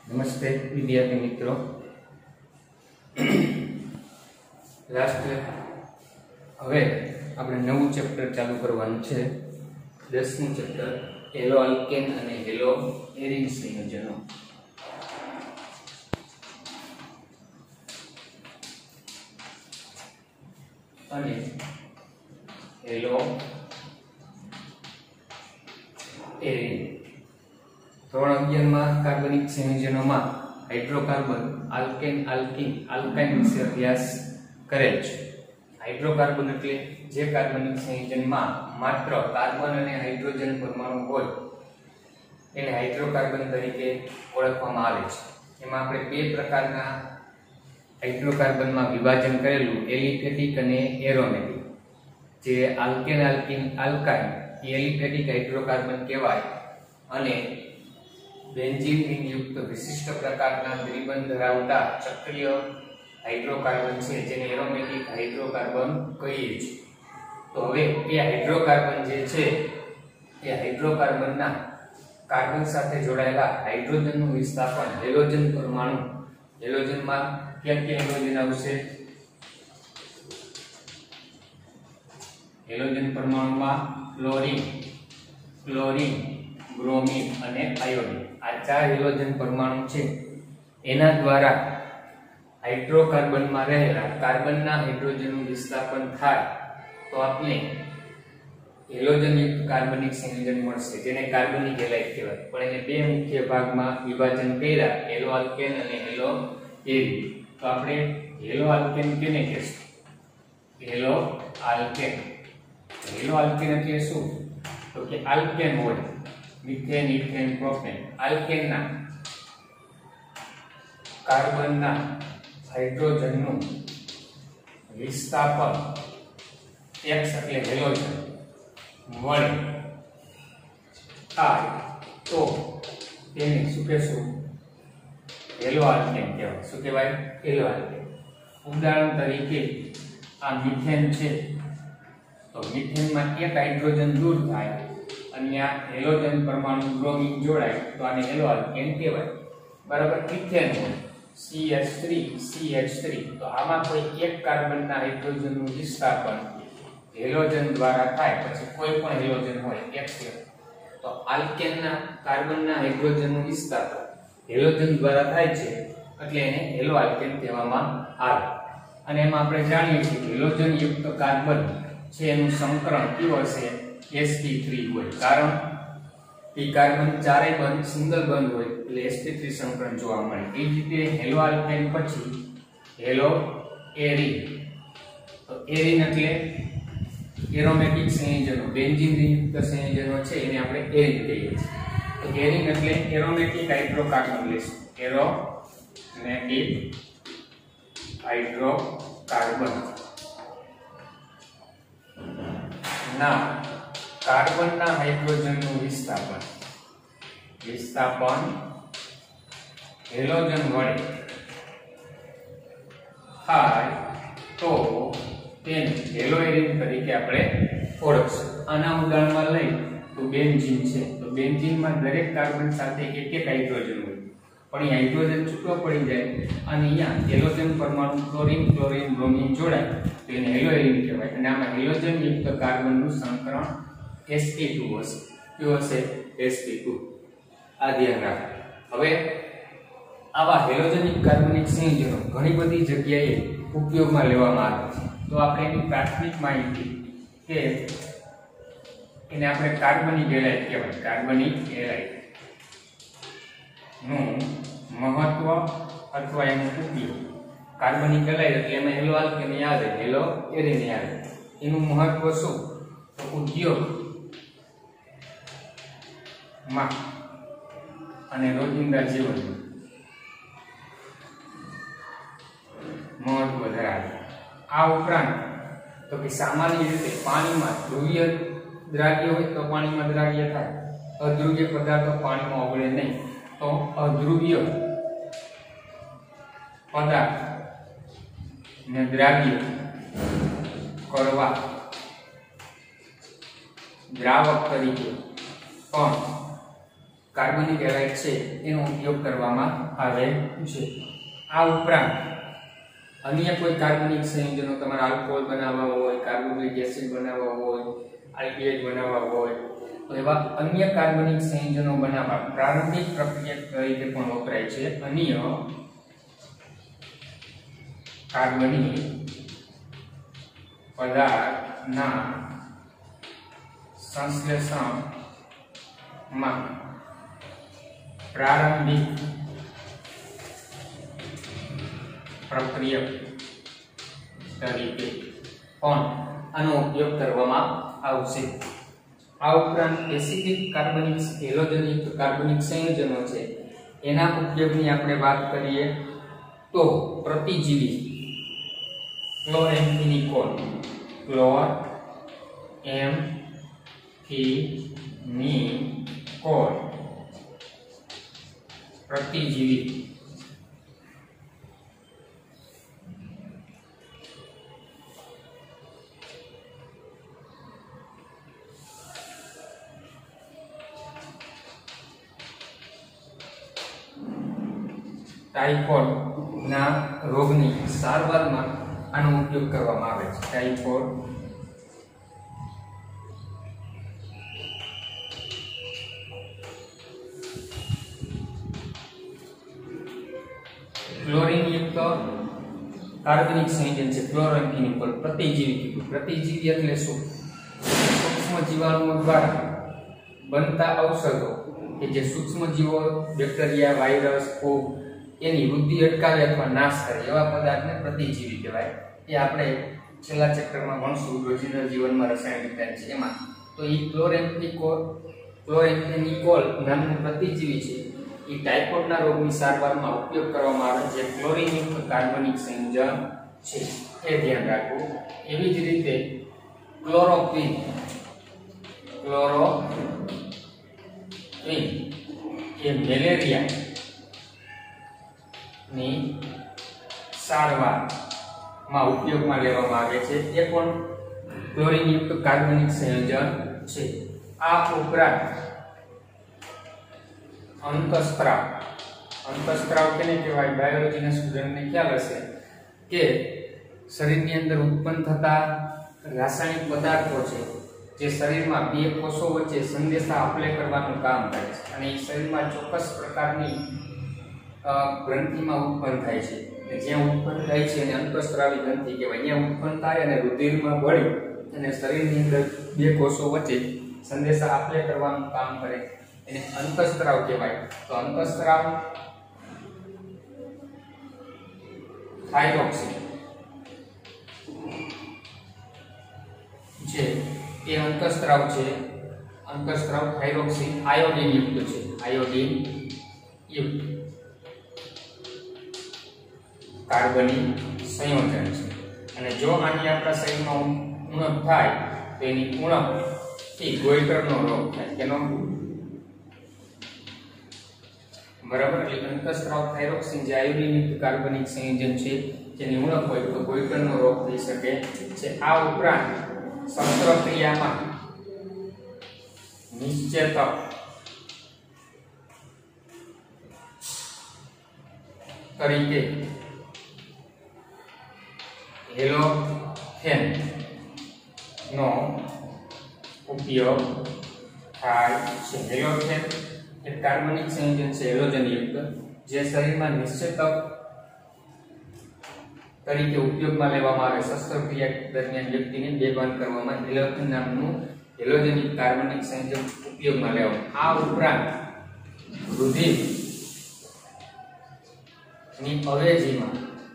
नमस्ते विद्यार्थी मित्रों। लास्ट હવે આપણે નવું ચેપ્ટર ચાલુ કરવાનું છે 10મું ચેપ્ટર હેલો આલ્કેન અને હેલો એરિન સંયોજનો। અને હેલો એરિન ધોરણ 11 માં કાર્બનિક સંયોજનોમાં હાઇડ્રોકાર્બન આલ્કેન આલ્કીન આલ્કાઇન વિશે અભ્યાસ કરેલ છે। हाइड्रोकार्बन એટલે જે કાર્બનિક સંયોજનમાં માત્ર કાર્બન અને હાઇડ્રોજન પરમાણુ હોય એને હાઇડ્રોકાર્બન તરીકે ઓળખવામાં આવે છે। એમાં આપણે બે પ્રકારના હાઇડ્રોકાર્બનમાં વિભાજન કરેલું એલિફેટિક અને એરોમેટિક। જે alkane alkene alkyne aliphatic hydrocarbon કહેવાય અને બેન્ઝીન રિંગયુક્ત વિશિષ્ટ પ્રકારના દ્વિબંધ ધરાવતા ચક્રીય हाइड्रोकार्बन છે જેને એરોમેટિક હાઇડ્રોકાર્બન કહીએ છીએ। તો હવે એ હાઇડ્રોકાર્બન જે છે એ હાઇડ્રોકાર્બનના કાર્બન સાથે જોડાયેલા હાઇડ્રોજનનું વિસ્થાપન હેલોજન પરમાણુ હેલોજનમાં ક્યાં હેલોજન આવશે? હેલોજન પરમાણુમાં ક્લોરીન ક્લોરીન બ્રોમિન અને આયોડીન આ ચાર હેલોજન પરમાણુ છે એના દ્વારા हाइड्रोकार्बन में रहेला कार्बन ना हाइड्रोजन विस्थापन थाय तो आपने हेलोजन युक्त कार्बनिक संयोजन मळशे जेने कार्बनिक हेलाइड कहेवाय। पण एने बे मुख्य भाग में विभाजन कर्या हेलो आल्केन अने हेलो एरिन। तो आपणे हेलो आल्केन केने कहेशुं? हेलो आल्केन एटले शुं? तो के आल्केन होय मीथेन इथेन प्रोपेन आल्केन ना कार्बन ना हाइड्रोजन नु विस्थापन एक्स એટલે હેલોજન વડે થાય તો તેને શું કહેશું? હેલો આલ્કેન કહેવાય। શું કહેવાય? Haloalkane. ઉદાહરણ તરીકે આ મીથેન છે તો મીથેનમાં એક હાઇડ્રોજન દૂર થાય અને આ હેલોજન પરમાણુ બ્રોમિન જોડાય તો આને હેલો આલ્કેન કહેવાય। બરાબર। ઇથેન હોય CH3 तो आमा कोई एक कार्बन ना हाइड्रोजन નું વિસ્થાપન હેલોજન દ્વારા થાય પછી કોઈ પણ હેલોજન હોય એક તો આલ્કેન ના કાર્બન ના હાઇડ્રોજન નું વિસ્થાપન હેલોજન દ્વારા થાય છે એટલે એને હેલો આલ્કેન કહેવામાં આવે। અને એમાં આપણે જાણીએ છીએ કે હેલોજન યુક્ત કાર્બન છે એનું સંકરણ કેવું હશે? sp3 હોય। કારણ કે કાર્બન ચારે બંધ સિંગલ બંધ હોય એટલે sp3 સંકરણ જોવા મળે। એ જ રીતે હેલો આલ્કેન પછી હેલો એરિન। તો એરિન એટલે એરોમેટિક સંયોજનો બેન્ઝીન યુક્ત સંયોજનો છે એને આપણે એરિન કહીએ છીએ। તો એરિન એટલે એરોમેટિક હાઇડ્રોકાર્બન લેશું એરોમેટિક હાઇડ્રોકાર્બન ના कार्बन ना हाइड्रोजन નું વિસ્થાપન હેલોજન વડે થાય તો તેને હેલો એરિન તરીકે આપણે ઓળખશું। આના ઉદાહરણમાં લઈ તો બેન્ઝીન છે તો બેન્ઝીનમાં દરેક કાર્બન સાથે એક એક હાઇડ્રોજન હોય પણ એ હાઇડ્રોજન છૂટો પડી જાય અને અહીંયા હેલોજન પરમાણુ ક્લોરીન ક્લોરીન બ્રોમિન જોડાય તો એને હેલો એરિન કહેવાય। અને આમાં હેલોજન યુક્ત કાર્બનનું સંકરણ sp2 હશે। કયું હશે? sp2 આ ધ્યાન રાખો। હવે આવા હેલોજનિક કાર્બનિક સંયોજનો ઘણી બધી જગ્યાએ ઉપયોગમાં લેવામાં આવે છે। તો આપણે એની પ્રાથમિક માહિતી કે એને આપણે કાર્બનિક હેલાઇડ કહેવાય। કાર્બનિક હેલાઇડ નું મહત્વ અથવા એનો ઉપયોગ કાર્બનિક હેલાઇડ એટલે એમાં હેલો આલ્કેન આવે હેલો એરિન આવે। એનું મહત્વ શું? તો ઉદ્યોગ માં અને રોજિંદા જીવન મહત્વ ધરાવે। આ ઉપરાંત તો કે સામાન્ય રીતે પાણીમાં ધ્રુવીય દ્રાવ્ય હોય તો પાણીમાં દ્રાવ્ય થાય, અધ્રુવીય પદાર્થો પાણીમાં ઓગળે નહીં। તો અધ્રુવીય પદાર્થ ને દ્રાવ્ય કરવા દ્રાવક તરીકે પણ કાર્બનિક હેલાઇડ છે એનો ઉપયોગ કરવામાં આવે છે। આ ઉપરાંત અન્ય કોઈ કાર્બનિક સંયોજનો તમારે આલ્કોહોલ બનાવવા હોય, કાર્બોનિક એસિડ બનાવવા હોય, આલ્કિલાઇડ બનાવવા હોય તો એવા અન્ય કાર્બનિક સંયોજનો બનાવવા પ્રારંભિક પ્રક્રિયા તરીકે પણ વપરાય છે। અન્ય કાર્બનિક પદાર્થના સંશ્લેષણમાં પ્રારંભિક પ્રક્રિયા તરીકે પણ આનો ઉપયોગ કરવામાં આવશે। આ ઉપરાંત એસિડિક કાર્બનિક હેલોજનયુક્ત કાર્બનિક સંયોજનો છે એના ઉપયોગની આપણે વાત કરીએ તો પ્રતિજીવી ક્લોરેન્ફિનિકોલ પ્રતિજીવી ટાઇફોઇડ ના રોગની સારવારમાં આનો ઉપયોગ કરવામાં આવે છે। ટાઇફોઇડ ક્લોરીન યુક્ત કાર્બનિક સંયોજન છે ક્લોરેન્ફિનિકોલ પ્રતિજીવી કીધું। પ્રતિજીવી એટલે શું? સૂક્ષ્મ જીવાણુઓ દ્વારા બનતા ઔષધો કે જે સૂક્ષ્મ જીવો બેક્ટેરિયા, વાયરસ, ફૂગ એની વૃદ્ધિ અટકાવે અથવા નાશ કરે એવા પદાર્થને પ્રતિજીવી કહેવાય। એ આપણે છેલ્લા ચેપ્ટરમાં ભણશું રોજિંદા જીવનમાં રસાયણ વિજ્ઞાન છે એમાં। તો એ ક્લોરેન્ફિનિકોલ નામનું પ્રતિજીવી છે એ ટાઇફોઇડના રોગની સારવારમાં ઉપયોગ કરવામાં આવે જે ક્લોરીનયુક્ત કાર્બનિક સંયોજન છે એ ધ્યાન રાખવું। એવી જ રીતે ક્લોરોક્વિન એ મેલેરિયા ની સારવારમાં ઉપયોગમાં લેવામાં આવે છે। એ પણ ક્લોરીનયુક્ત કાર્બનિક સંયોજન છે। આ ઉપરાંત અંતઃસ્ત્રાવ કેને કહેવાય? બાયોલોજીના સ્ટુડન્ટને ખ્યાલ હશે કે શરીરની અંદર ઉત્પન્ન થતા રાસાયણિક પદાર્થો છે જે શરીરમાં બે કોષો વચ્ચે સંદેશા આપલે કરવાનું કામ કરે છે અને એ શરીરમાં ચોક્કસ પ્રકારની ગ્રંથિમાં ઉત્પન્ન થાય છે। જ્યાં ઉત્પન્ન થાય છે એને અંતઃસ્ત્રાવી ગ્રંથિ કહેવાય। ત્યાં ઉત્પન્ન થાય અને રુધિરમાં ભળી અને શરીરની અંદર બે કોષો વચ્ચે સંદેશા આપલે કરવાનું કામ કરે એને અંતઃસ્ત્રાવ કહેવાય। તો અંતઃસ્ત્રાવ થાઇરોક્સિન છે એ અંતઃસ્ત્રાવ છે। અંતઃસ્ત્રાવ થાઇરોક્સિન આયોડિન યુક્ત છે। આયોડિન યુક્ત કાર્બનિક સંયોજન છે અને જો આની આપણા શરીરમાં ઉણપ થાય તો એની ઉણપ થી ગોઈટરનો રોગ થાય। તેનો બરાબર એટલે અંતઃસ્ત્રાવ થાઇરોક્સિન જે આયોડિનયુક્ત કાર્બનિક સંયોજન છે જેની ઉણપ હોય તો ગોઈટરનો રોગ થઈ શકે છે। આ ઉપરાંત શસ્ત્રક્રિયામાં નિશ્ચેતક તરીકે હેલોથેન નો ઉપયોગ થાય છે। હેલોથેન એ કાર્બનિક સંયોજન છે હેલોજનયુક્ત જે શરીરમાં નિશ્ચેતક તરીકે ઉપયોગમાં લેવામાં આવે। શસ્ત્રક્રિયા દરમિયાન વ્યક્તિને બેભાન કરવામાં હેલોથેન નામનું હેલોજનયુક્ત કાર્બનિક સંયોજન ઉપયોગમાં લેવામાં। આ ઉપરાંત રુધિર ની અવેજીમાં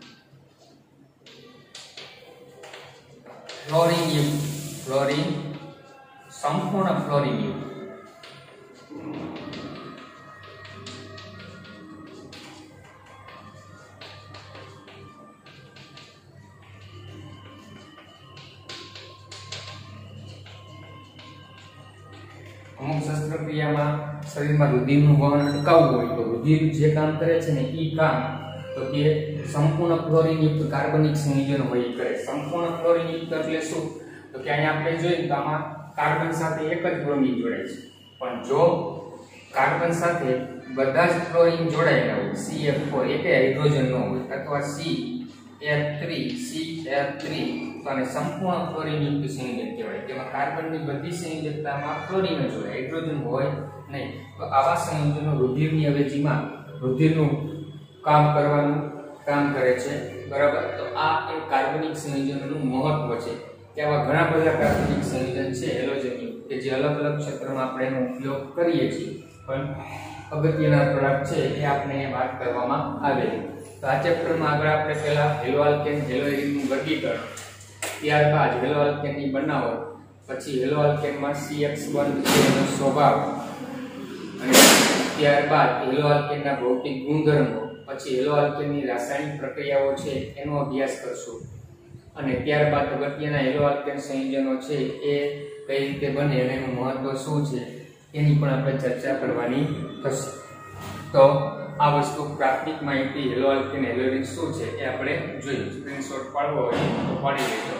ફ્લોરીન સંપૂર્ણ ફ્લોરીન યુક્ત અમુક શસ્ત્રક્રિયામાં શરીરમાં રુધિરનું વહન અટકાવવું હોય તો રુધિર જે કામ કરે છે ને એ કામ તો તે સંપૂર્ણ ફ્લોરીન યુક્ત કાર્બનિક સંયોજન હોય કરે। સંપૂર્ણ ફ્લોરીન યુક્ત એટલે શું? તો કે અહીંયા આપણે જોઈએ તો આમાં કાર્બન સાથે એક જ બ્રોમિન જોડાય છે પણ જો કાર્બન સાથે બધા જ ક્લોરીન જોડાયેલા હોય CF4 એક હાઇડ્રોજન નો હોય અથવા CF3 તો આને સંપૂર્ણ ક્લોરીન યુક્ત સંયોજન કહેવાય જેમાં કાર્બનની બધી સંયોજકતામાં ક્લોરીન જ હોય હાઇડ્રોજન હોય નહીં તો આવા સંયોજનો રુધિરની અવેજીમાં રુધિરનું કામ કરવાનું કામ કરે છે બરાબર તો આ એક કાર્બનિક સંયોજનોનું મહત્વ છે કે આવા ઘણા બધા કાર્બનિક સંયોજન છે હેલોજન કે જે અલગ અલગ ક્ષેત્રમાં આપણે એનો ઉપયોગ કરીએ છીએ પણ અગત્યના થોડાક છે એ આપણે વાત કરવામાં આવેલી તો આ ચેપ્ટરમાં આગળ આપણે પહેલા હેલો આલ્કેન હેલો એરિનનું વર્ગીકરણ ત્યારબાદ હેલો આલ્કેનની બનાવટ પછી હેલો આલ્કેનમાં CH1 છે એનો સ્વભાવ અને ત્યારબાદ હેલો આલ્કેનના ભૌતિક ગુણધર્મો પછી હેલો આલ્કેનની રાસાયણિક પ્રક્રિયાઓ છે એનો અભ્યાસ કરશું અને ત્યારબાદ અગત્યના હેલો આલ્કેન સંયોજનો છે એ કઈ રીતે બને અને એનું મહત્વ શું છે એની પણ આપણે ચર્ચા કરવાની થશે તો આ વસ્તુ પ્રાથમિક માહિતી હેલો આલ્કેન હેલો એરિન શું છે એ આપણે જોઈએ સ્ક્રીનશોટ પાડવો હોય તો પાડી લેજો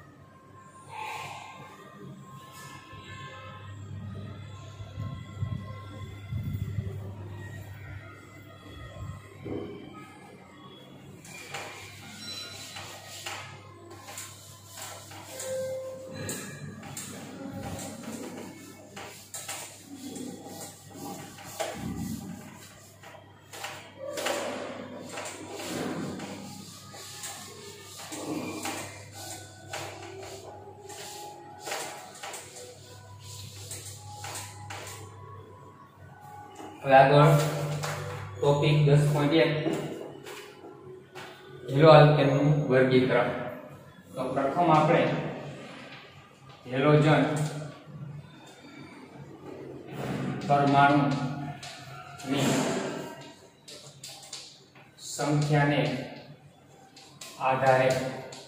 આગળ ટોપિક 10.1 હેલો આલ્કેનનું વર્ગીકરણ તો પ્રથમ આપણે હેલોજન પરમાણુની સંખ્યાને આધારે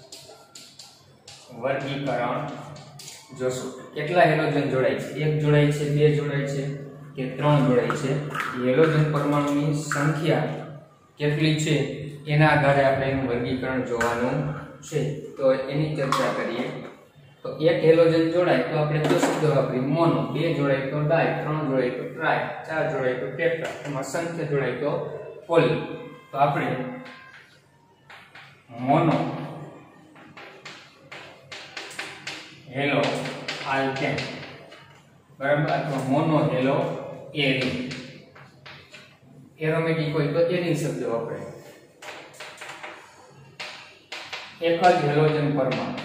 વર્ગીકરણ જોશું કેટલા હેલોજન જોડાય છે એક જોડાય છે બે જોડાય છે કે 3 જોડાય છે હેલોજન પરમાણુની સંખ્યા કેટલી છે એના આધારે આપણે એનું વર્ગીકરણ જોવાનું છે તો એની ચર્ચા કરીએ તો એક હેલોજન જોડાય તો આપણે કયો શબ્દ વાપરીએ મોનો બે જોડાય તો ડાય 3 જોડાય તો ટ્રાય 4 જોડાય તો ટેટ્રા એમાં સંખ્યા જોડાય તો પોલી તો આપણે મોનો હેલો આલ્કેન બરાબર અથવા મોનો હેલો એરિન એરોમેટિક હોય તો એરિન શબ્દ વાપરે એક જ હેલોજન પરમાણુ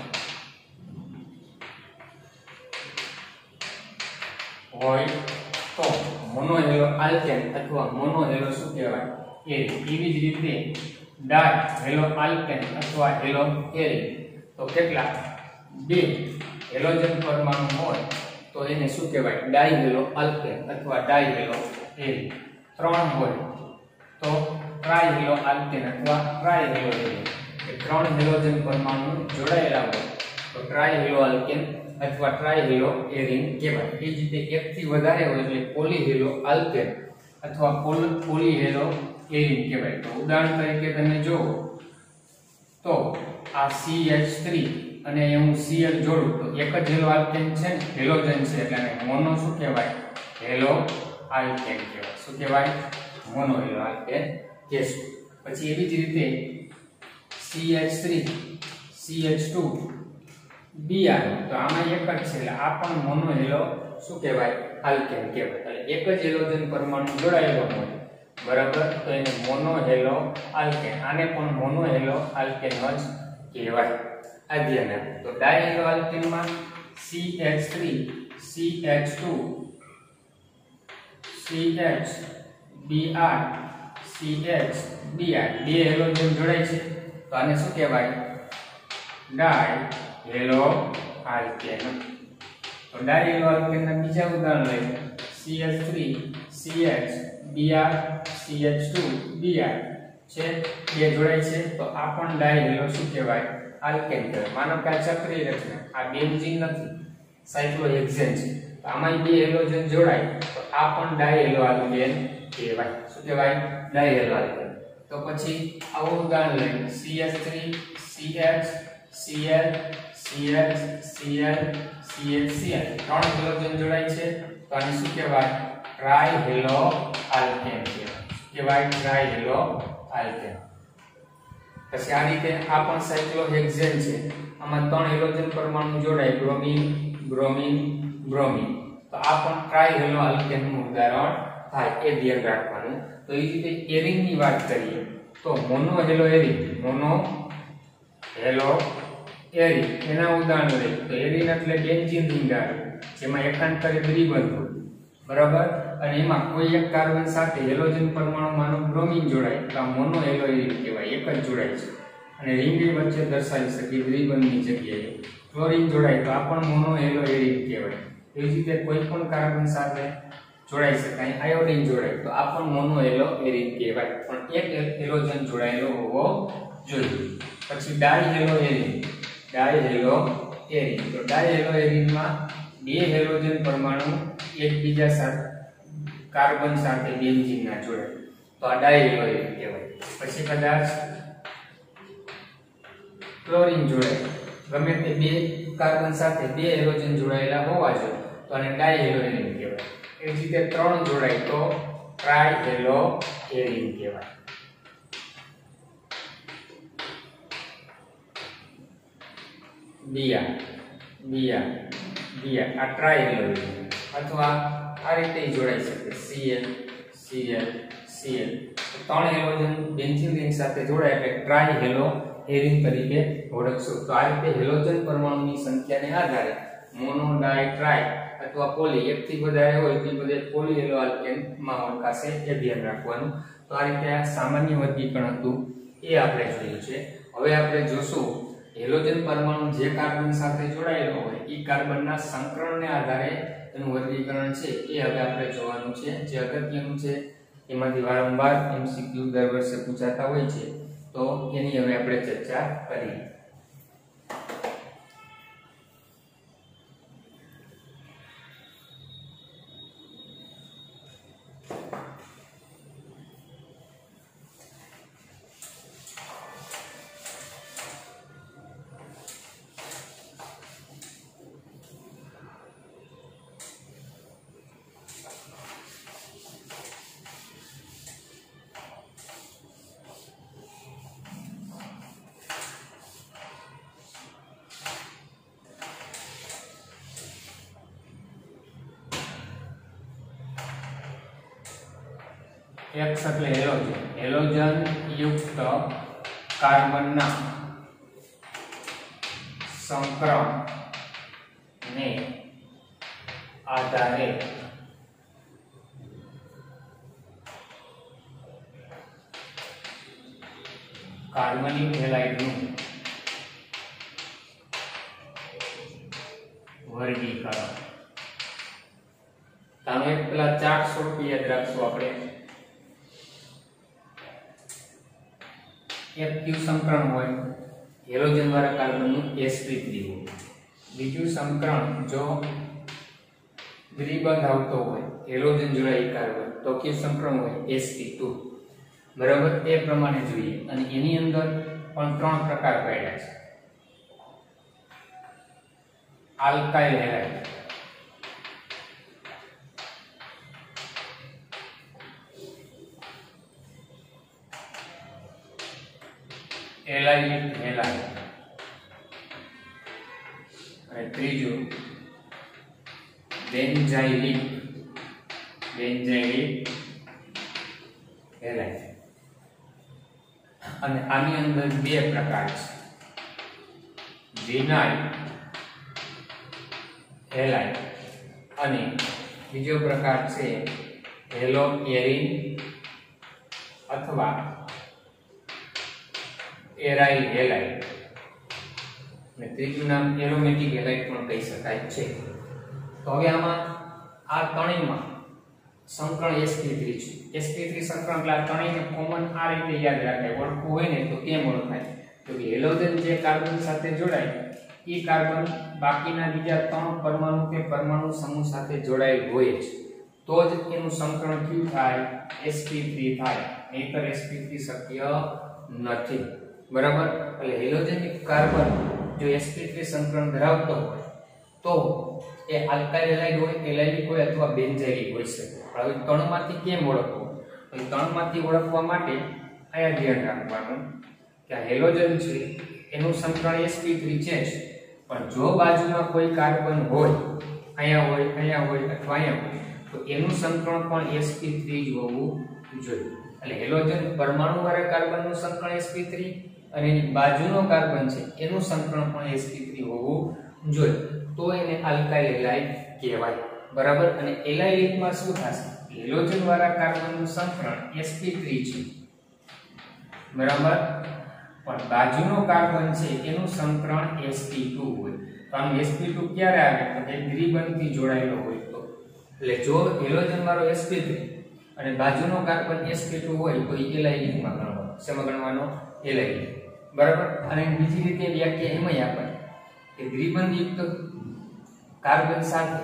હોય તો મોનો હેલો આલ્કેન અથવા મોનો હેલો શું કહેવાય એરિન એવી જ રીતે ડાય હેલો આલ્કેન અથવા હેલો એરિન તો કેટલા બે હેલોજન પરમાણુ હોય તો એને શું કહેવાય ડાયહેલો આલ્કેન અથવા ડાયહેલો એરિન 3 હોય તો ટ્રાયહેલો આલ્કેન અથવા ટ્રાયહેલો એરિન એ 3 હેલોજન પરમાણુ જોડાયેલા હોય તો ટ્રાયહેલો આલ્કેન અથવા ટ્રાયહેલો એરિન કહેવાય એ જ રીતે એકથી વધારે હોય એટલે પોલીહેલો આલ્કેન અથવા પોલીહેલો એરિન કહેવાય તો ઉદાહરણ તરીકે તમે જુઓ તો આ CH3 અને હું Cl જોડું તો એક જ હેલો આલ્કેન છે ને હેલોજન છે એટલે આને મોનો શું કહેવાય હેલો આલ્કેન કહેવાય શું કહેવાય મોનો હેલો આલ્કેન કહેશું પછી એવી જ રીતે CH3 CH2 Br તો આમાં એક જ છે એટલે આ પણ મોનો હેલો શું કહેવાય આલ્કેન કહેવાય એટલે એક જ હેલોજન પરમાણુ જોડાયેલો હોય બરાબર તો એને મોનો હેલો આલ્કેન આને પણ મોનો હેલો આલ્કેન જ કહેવાય અધ્યયન તો ડાયહેલો આલ્કેનમાં CH3 CH2 CH Br CH Br બે હેલોજન જોડાય છે તો આને શું કહેવાય ડાયહેલો આલ્કેન તો ડાયહેલો આલ્કેનના બીજા ઉદાહરણ લઈએ CH3 CH Br CH2 Br છે બે જોડાય છે તો આ પણ ડાયહેલો શું કહેવાય આલ્કેન કહેવાય માનો કે આ ચક્રીય રચના આ બેન્ઝીન નથી સાયક્લોહેક્સેન છે તો આમાં બે હેલોજન જોડાય તો આ પણ ડાયહેલો આલ્કેન કહેવાય શું કહેવાય ડાયહેલો આલ્કેન તો પછી આવું ઉદાહરણ લઈએ CH3 CH Cl CH Cl CH Cl ત્રણ હેલોજન જોડાય છે તો આને શું કહેવાય ટ્રાયહેલો આલ્કેન કહેવાય, ટ્રાયહેલો આલ્કેન. પછી આ રીતે આ પણ સાયક્લોહેક્સેન છે, આમાં 3 હેલોજન પરમાણુ જોડાય, બ્રોમિન બ્રોમિન બ્રોમિન, તો આ પણ ટ્રાયહેલો આલ્કેન નું ઉદાહરણ થાય, એ ધ્યાન રાખવાનું. તો એ રીતે એરિન ની વાત કરીએ તો મોનોહેલો એરિન, મોનોહેલો એરિન એના ઉદાહરણ લઈએ તો એરિન એટલે બેન્ઝીન રિંગ આવે જેમાં એકાંતરે દ્વિબંધ હોય, બરાબર, અને એમાં કોઈ એક કાર્બન સાથે હેલોજન પરમાણુમાંનું બ્રોમિન જોડાય તો આ મોનોહેલો એરિન કહેવાય, એક જ જોડાય છે. અને રિંગની વચ્ચે દર્શાવી શકીએ દ્વિબંધની જગ્યાએ. ક્લોરીન જોડાય તો આ પણ મોનોહેલો એરિન કહેવાય. એવી જ રીતે કોઈ પણ કાર્બન સાથે જોડાઈ શકાય, આયોડિન જોડાય તો આ પણ મોનોહેલો એરિન કહેવાય, પણ એક હેલોજન જોડાયેલો હોવો જોઈએ. પછી ડાયહેલો એરિન, ડાયહેલો એરિન, તો ડાયહેલો એરિનમાં 2 હેલોજન પરમાણુ એકબીજા સાથે કાર્બન સાથે બેન્ઝીનના જોડાય તો આ ડાયહેલો એરિન કહેવાય. પછી કદાચ ક્લોરીન જોડાય, ગમે તે 2 કાર્બન સાથે 2 હેલોજન જોડાયેલા હોવા જોઈએ તો આને ડાયહેલો એરિન કહેવાય. એ જ રીતે 3 જોડાય તો ટ્રાયહેલો એરિન કહેવાય. બીયા બીયા બીયા આ ટ્રાયહેલો એરિન, અથવા આ રીતે જોડાઈ શકે Cl Cl Cl, 3 halogen benzene ring સાથે જોડાય એટલે ટ્રાયહેલો એરિન તરીકે ઓળખશું. તો આ રીતે હેલોજન પરમાણુની સંખ્યાને આધારે મોનો, ડાય, ટ્રાય અથવા પોલી, એકથી વધારે હોય તે બધે પોલીહેલો આલ્કેન માં ઓળખાશે, એ ધ્યાન રાખવાનું. તો આ રીતે આ સામાન્ય વર્ગીકરણ હતું એ આપણે જોયું છે. હવે આપણે જોશું હેલોજન પરમાણુ જે કાર્બન સાથે જોડાયેલો હોય એ કાર્બનના સંકરણને આધારે એનું વર્ગીકરણ છે એ હવે આપણે જોવાનું છે, જે અગત્યનું છે. એમાંથી વારંવાર MCQ દર વર્ષે પૂછાતા હોય છે, તો એની હવે આપણે ચર્ચા કરીએ. X એટલે હેલોજન, હેલોજન યુક્ત કાર્બનના સંકરણ ને આધારે કાર્બનિક હેલાઇડનું વર્ગીકરણ. તાનો એક પેલા ચાર્ટ સ્વરૂપે યાદ રાખશું આપણે. એક ક્યુ સંકરણ હોય, હેલોજન વાળા કાર્બનનું sp3 હોય. બીજું સંકરણ જો દ્વિબંધ આવતો હોય, હેલોજન જોડાય કાર્બન, તો ક્યુ સંકરણ હોય sp2. બરાબર, એ પ્રમાણે જોઈએ. અને એની અંદર પણ 3 પ્રકાર પાડ્યા છે. આલ્કાઇલ હેલાઇડ, એલાઇલિક હેલાઇડ, અને ત્રીજું બેન્ઝાઇલિક હેલાઇડ. અને આની અંદર 2 પ્રકાર છે, વિનાઇલ હેલાઇડ અને બીજો પ્રકાર છે હેલો એરિન અથવા એરાઇલ હેલાઇડ, અને ત્રીજું નામ એરોમેટિક હેલાઇડ પણ કહી શકાય છે. તો હવે આમાં આ ત્રણેયમાં સંકરણ sp3 છે. sp3 સંકરણ એટલે આ ત્રણેયને કોમન આ રીતે યાદ રાખાય, ઓળખવું હોય ને તો કેમ ઓળખાય? તો કે હેલોજન જે કાર્બન સાથે જોડાય એ કાર્બન બાકીના બીજા 3 પરમાણુ કે પરમાણુ સમૂહ સાથે જોડાયેલ હોય છે, તો જ એનું સંકરણ ક્યુ થાય, sp3 થાય, નહીંતર sp3 શક્ય નથી. બરાબર, એટલે હેલોજનિક કાર્બન જો sp3 સંકરણ ધરાવતો હોય તો એ આલ્કાઇલ હેલાઇડ હોય, એલાઇલિક હોય અથવા બેન્ઝાઇલિક હોઈ શકે. હવે ત્રણમાંથી કેમ ઓળખવું? તો ત્રણમાંથી ઓળખવા માટે અહીંયા ધ્યાન રાખવાનું કે આ હેલોજન છે એનું સમીકરણ sp3 છે જ, પણ જો બાજુમાં કોઈ કાર્બન હોય, અહીંયા હોય અથવા અહીંયા હોય, તો એનું સમીકરણ પણ sp3 જ હોવું જોઈએ. એટલે હેલોજન પરમાણુવાળા કાર્બનનું સમીકરણ sp3 અને એની બાજુનો કાર્બન છે એનું સમીકરણ પણ sp3 હોવું જોઈએ, તો એને આલ્કાઇલ હેલાઇડ કહેવાય. બરાબર. અને એલાઇલિકમાં શું થશે? હેલોજન વાળા કાર્બનનું સમીકરણ sp3 છે, બરાબર, પણ બાજુનો કાર્બન છે એનું સમીકરણ sp2 હોય. તો આમ sp2 ક્યારે આવે? તો એ દ્વિબંધથી જોડાયેલો હોય તો. એટલે જો હેલોજન વાળો sp3 અને બાજુનો કાર્બન sp2 હોય તો એ એલાઇલિકમાં ગણવાનો. શેમાં ગણવાનો? એલાઇલિક. બરાબર. અને બીજી રીતે વ્યાખ્યા એમાંય આપે કે દ્વિબંધયુક્ત કાર્બન સાથે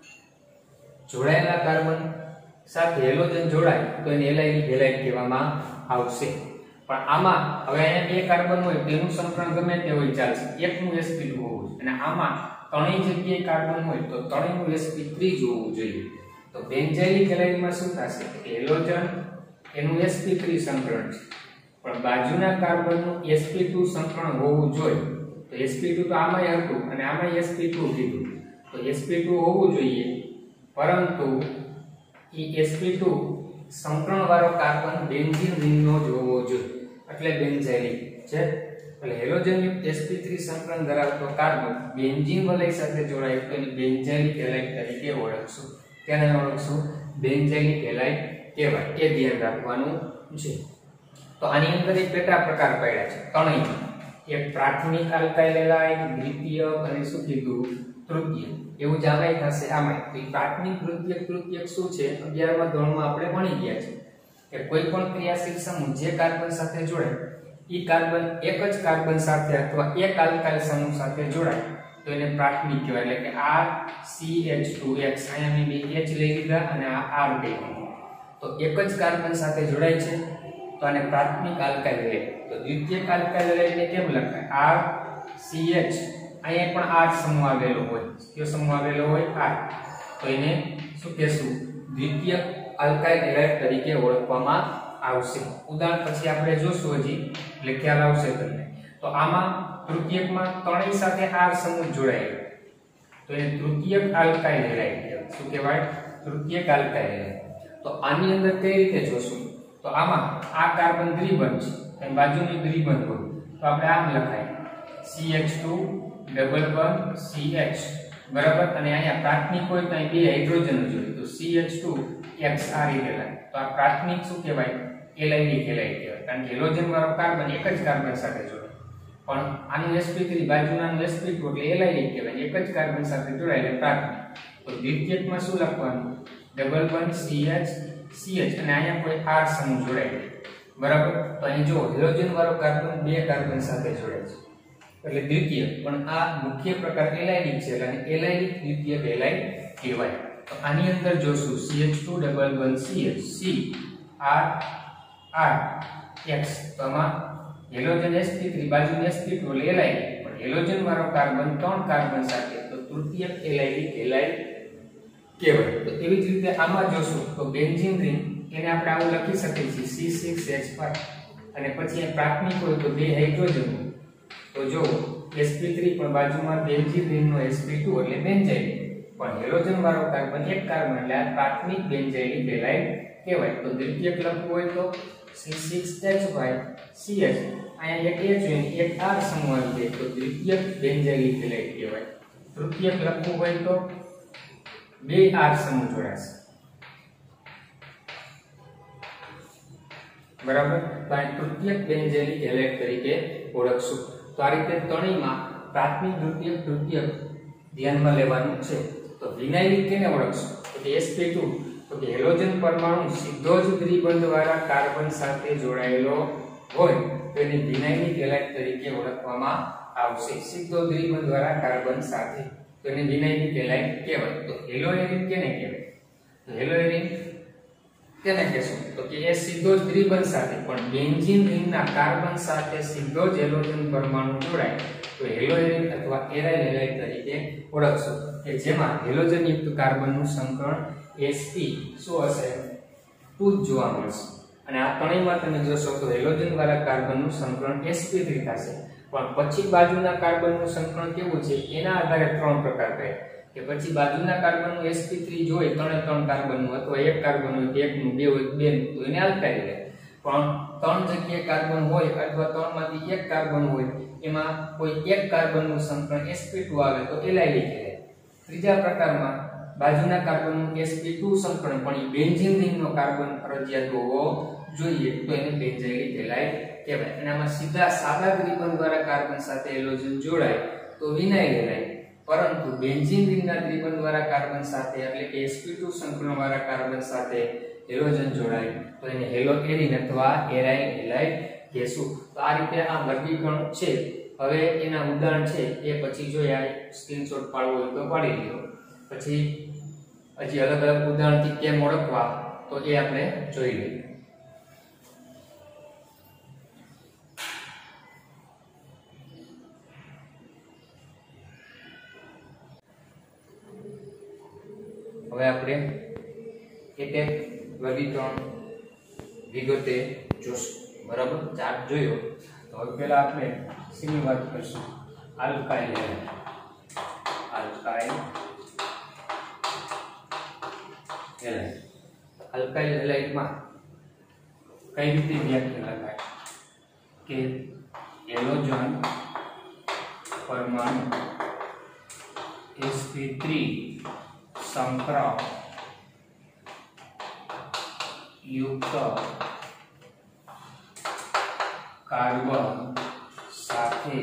જોડાયેલા કાર્બન સાથે હેલોજન જોડાય તો એને એલાઇલિક હેલાઇડ કહેવામાં આવશે. પણ આમાં હવે અહીંયા બે કાર્બન હોય તેનું સમીકરણ ગમે તે હોય ચાલશે, એકનું sp2 હોવું જોઈએ, અને આમાં ત્રણેય જગ્યાએ કાર્બન હોય તો ત્રણેયનું sp3 જ હોવું જોઈએ. તો બેન્ઝાઇલિક હેલાઇડમાં શું થશે કે હેલોજન એનું sp3 સમીકરણ છે, પણ બાજુના કાર્બનનું sp2 સમીકરણ હોવું જોઈએ. તો sp2 તો આમાંય હતું અને આમાંય sp2 કીધું, તો sp2 હોવું જોઈએ, પરંતુ એ sp2 સમીકરણ વાળો કાર્બન બેન્ઝીન રિંગનો જ હોવો જોઈએ, એટલે બેન્ઝાઇલિક છે. એટલે હેલોજન યુક્ત sp3 સમીકરણ ધરાવતો કાર્બન બેન્ઝીન વલય સાથે જોડાય તો એને બેન્ઝાઇલિક હેલાઇડ તરીકે ઓળખશું. તેને ઓળખશું બેન્ઝાઇલિક હેલાઇડ કહેવાય. એ ધ્યાન રાખવાનું છે. તો આની અંદર એક પેટા પ્રકાર પડ્યા છે ત્રણેયમાં. એક પ્રાથમિક આલ્કાઇલ હેલાઇડ, દ્વિતીયક અને શું કીધું? તૃતીયક. એવું જ આમાંય થશે આમાંય. તો પ્રાથમિક, દ્વિતીયક, તૃતીયક શું છે? 11મા ધોરણમાં આપણે ભણી ગયા છે કે કોઈ પણ ક્રિયાશીલ સમૂહ જે કાર્બન સાથે જોડાય, ઈ કાર્બન એક જ કાર્બન સાથે અથવા એક આલ્કાઇલ સમૂહ સાથે જોડાય તો એને પ્રાથમિક કહેવાય. એટલે કે RCH2X, અહીંયા મેં બે H લઈ લીધા અને આ R લઈ લીધું, તો એક જ કાર્બન સાથે જોડાય છે તો આને પ્રાથમિક આલ્કાઇલ હેલાઇડ. તો દ્વિતીયક આલ્કાઇલ હેલાઇડને કેમ લખાય? RCH, અહીંયા પણ R સમૂહ આવેલો હોય. કયો સમૂહ આવેલો હોય? R. તો એને શું કહેશું? દ્વિતીયક આલ્કાઇલ હેલાઇડ તરીકે ઓળખવામાં આવશે. ઉદાહરણ પછી આપણે જોશું હજી, એટલે ખ્યાલ આવશે તમને. તો આમાં તૃતીયકમાં ત્રણેય સાથે R સમૂહ જોડાયેલો, તો એને તૃતીયક આલ્કાઇલ હેલાઇડ કહેવાય. શું કહેવાય? તૃતીયક આલ્કાઇલ હેલાઇડ. તો આની અંદર કઈ રીતે જોશું? તો આમાં આ કાર્બન દ્વિબંધ છે અને બાજુની દ્વિબંધ હોય તો આપણે આમ લખાય CH2 ડબલ બંધ CH, બરાબર. અને અહીંયા પ્રાથમિક હોય તો અહીં બે હાઇડ્રોજન જોઈએ તો CH2XR કહેવાય. તો આ પ્રાથમિક શું કહેવાય? એલાઇલિક હેલાઇડ કહેવાય, કારણ કે હેલોજન વાળો કાર્બન એક જ કાર્બન સાથે જોડાય. પણ આનું sp3 બાજુનાનું sp2 એટલે એલાઇલિક કહેવાય, એક જ કાર્બન સાથે જોડાય એટલે પ્રાથમિક. તો દ્વિતીયકમાં શું લખવાનું? ડબલ બંધ CH અને અહીંયા કોઈ R સમૂહ જોડાય, બરાબર. તો અહીં જો હેલોજન વાળો કાર્બન બે કાર્બન સાથે જોડાય છે એટલે દ્વિતીયક, પણ આ મુખ્ય પ્રકાર એલાઇલિક છે એટલે એલાઇલિક દ્વિતીયક હેલાઇડ કહેવાય. તો આની અંદર જોશું CH2 ડબલ બંધ CH, C R R X. તો આમાં હેલોજન sp3 બાજુ sp2 એટલે એલાઇલિક, પણ હેલોજન વાળો કાર્બન ત્રણ કાર્બન સાથે તો તૃતીયક એલાઇલિક હેલાઇડ કહેવાય. તો એવી જ રીતે આમાં જોશું તો બેન્ઝીન રિંગ એને આપણે આવું લખી શકીએ છીએ C6H5, અને પછી આ પ્રાથમિક હોય તો બે હાઇડ્રોજન, તો જો sp3 પણ બાજુમાં બેન્ઝીન રિંગનો sp2 એટલે બેન્ઝાઇલિક, પણ હેલોજન વાળો કાર્બન એક કાર્બન એટલે આ પ્રાથમિક બેન્ઝાઇલિક હેલાઇડ કહેવાય. તો દ્વિતીયક લખવું હોય તો C6H5CH, અહીંયા એક H હોય એક R સમૂહ આવી જાય તો દ્વિતીયક બેન્ઝાઇલિક હેલાઇડ કહેવાય. તૃતીયક લખવું હોય તો બે R સમૂહ જોડાશે, બરાબર. તો આ તૃતીયક બેન્ઝાઇલિક હેલાઇડ તરીકે ઓળખશું. તો આ રીતે ત્રણેયમાં પ્રાથમિક, દ્વિતીયક, તૃતીયક ધ્યાનમાં લેવાનું છે. તો વિનાઇલિક કેને ઓળખશું? તો કે sp2, તો કે હેલોજન પરમાણુ સીધો જ દ્વિબંધ વાળા કાર્બન સાથે જોડાયેલો હોય તો એને વિનાઇલિક હેલાઇડ તરીકે ઓળખવામાં આવશે. સીધો દ્વિબંધ વાળા કાર્બન સાથે તો એને વિનાઇલિક હેલાઇડ કહેવાય. તો હેલોએરિન કેને કહેવાય? તો હેલોએરિન કેને કહેશું? તો કે એ સીધો જ દ્વિબંધ સાથે પણ બેન્ઝીન રિંગના કાર્બન સાથે સીધો જ હેલોજન પરમાણુ જોડાય તો હેલોજન અથવા એરાઇલ હેલાઇડ તરીકે ઓળખશો કે જેમાં હેલોજન યુક્ત કાર્બનનું સંકરણ sp શું હશે 2 જોવા મળશે અને આ ત્રણેયમાં તમે જોશો તો હેલોજન વાળા કાર્બનનું સંકરણ sp3 થશે પણ પછી બાજુના કાર્બનનું સંકરણ કેવું છે એના આધારે ત્રણ પ્રકાર કહે કે પછી બાજુના કાર્બનનું sp3 જોઈએ ત્રણે ત્રણ કાર્બનનું અથવા એક કાર્બન હોય કે એકનું બે હોય બે તો એને આલ્કાઇલ કહે પણ ત્રણ જગ્યાએ કાર્બન હોય અથવા ત્રણમાંથી એક કાર્બન હોય એમાં કોઈ એક કાર્બનનું સંકરણ sp2 આવે તો એલાઇલ કહેવાય ત્રીજા પ્રકારમાં બાજુના કાર્બનનું sp2 સંકરણ પણ બેન્ઝીન રિંગનો કાર્બન ફરજિયાત હોવો જોઈએ તો એને બેન્ઝાઇલિક એલાઇડ કહેવાય અને આમાં સીધા સાદા ત્રિબંધ દ્વારા કાર્બન સાથે હેલોજન જોડાય તો વિનાઇલ એલાઇડ પરંતુ બેન્ઝીન રિંગના ત્રિબંધ દ્વારા કાર્બન સાથે એટલે કે sp2 સંકરણ વાળા કાર્બન સાથે હેલોજન જોડાય તો એને હેલોએરિન અથવા એરાઇલ હેલાઇડ કહેશું તો આ રીતે આ વર્ગીકરણ છે હવે એના ઉદાહરણ છે એ પછી જોઈએ આ સ્ક્રીનશોટ પાડવો હોય તો પાડી લ્યો પછી હજી અલગ અલગ ઉદાહરણથી કેમ ઓળખવા તો એ આપણે જોઈ લઈએ હવે આપણે એક એક વર્ગીકરણ વિગતે જોશું બરાબર ચાર્ટ જોયો તો હવે પહેલા આપણે શેની વાત કરીશું આલ્કાઇલ હેલાઇડમાં કઈ રીતે વ્યાખ્યા લખાય કે હેલોજન પરમાણુ sp3 સંકરણ યુક્ત કાર્બન સાથે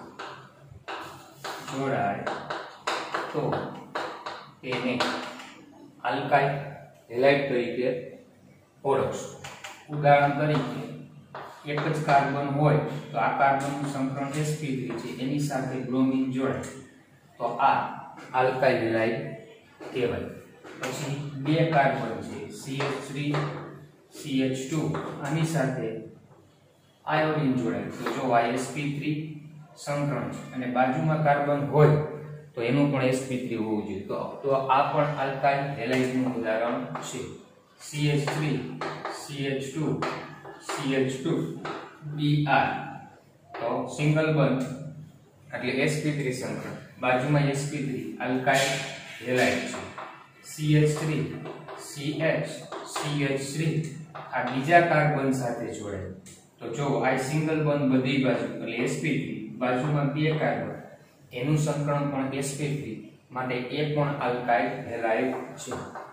જોડાય તો તેને આલ્કાઇલ હેલાઇડ તરીકે ઓળખશું ઉદાહરણ તરીકે એક જ કાર્બન હોય તો આ કાર્બનનું સંકરણ sp3 છે એની સાથે બ્રોમિન જોડાય તો આ આલ્કાઇલ હેલાઇડ કહેવાય પછી બે કાર્બન છે CH3 CH2 આની સાથે આયોડિન જોડાય તો જો આ sp3 સંકરણ છે અને બાજુમાં કાર્બન હોય તો એનું પણ sp3 હોવું જોઈએ તો આ પણ આલ્કાઇલ હેલાઇડનું ઉદાહરણ છે CH3 CH2 CH2 Br તો સિંગલ બંધ એટલે sp3 સંકરણ બાજુમાં sp3 આલ્કાઇલ હેલાઇડ છે CH3 CH CH3 આ બીજા કાર્બન સાથે જોડાય તો જો આ સિંગલ બંધ બધી બાજુ એટલે sp3 બાજુમાં બે કાર્બન એનું સંકરણ પણ sp3 માટે એ પણ આલ્કાઇલ હેલાઇડ છે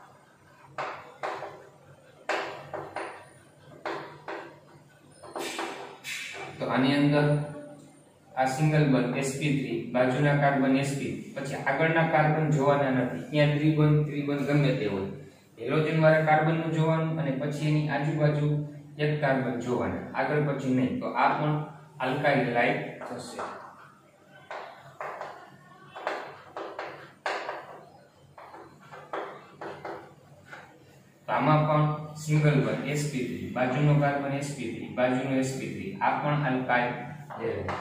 તો આની અંદર આ સિંગલ બંધ sp3 બાજુના કાર્બન sp પછી આગળના કાર્બન જોવાના નથી ત્યાં ત્રિબંધ ગમે તે હોય હેલોજન વાળા કાર્બનનું જોવાનું અને પછી એની આજુબાજુ એક કાર્બન જોવાના આગળ પછી નહીં તો આ પણ આલ્કાઇલ હેલાઇડ થશે આમાં પણ સિંગલ બંધ sp3 બાજુનો કાર્બન sp3 બાજુનો sp3 આ પણ આલ્કાઇલ હેલાઇડ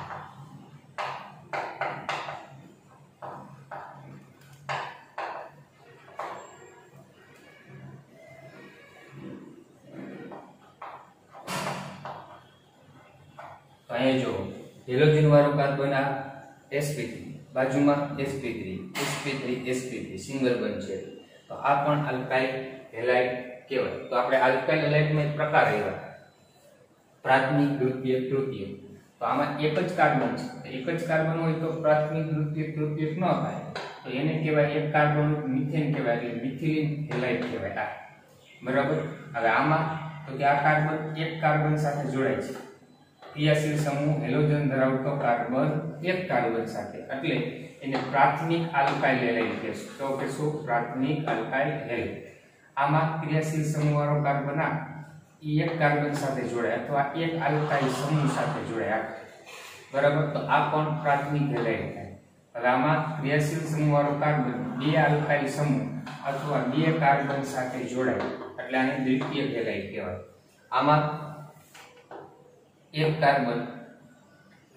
અહીંયા જો હેલોજન વાળો કાર્બન આ sp3 બાજુમાં sp3 sp3 sp3 સિંગલ બંધ છે તો આ પણ આલ્કાઇલ હેલાઇડ કહેવાય તો આપણે આલ્કાઇલ હેલાઇડમાં એક પ્રકાર આવ્યા પ્રાથમિક દ્વિતીયક તૃતીયક તો આમાં એક જ કાર્બન છે એક જ કાર્બન હોય તો પ્રાથમિક દ્વિતીયક તૃતીયક ન થાય તો એને કહેવાય એક કાર્બન મિથેન કહેવાય એટલે મિથિલિન હેલાઇડ કહેવાય આ બરાબર હવે આમાં તો કે આ કાર્બન એક કાર્બન સાથે જોડાય છે ક્રિયાશીલ સમૂહ હેલોજન ધરાવતો કાર્બન એક કાર્બન સાથે એટલે એને પ્રાથમિક આલ્કાઇલ હેલાઇડ કહેશું તો કે શું પ્રાથમિક આલ્કાઇલ હેલાઇડ આમાં ક્રિયાશીલ સમૂહ વાળો કાર્બન આ એક કાર્બન સાથે જોડાય અથવા એક આલ્કાઇલ સમૂહ સાથે જોડાય બરાબર તો આ પણ પ્રાથમિક હેલાઇડ થાય હવે આમાં ક્રિયાશીલ સમૂહ વાળો કાર્બન બે આલ્કાઇલ સમૂહ અથવા બે કાર્બન સાથે જોડાય એટલે આને દ્વિતીયક હેલાઇડ કહેવાય આમાં એક કાર્બન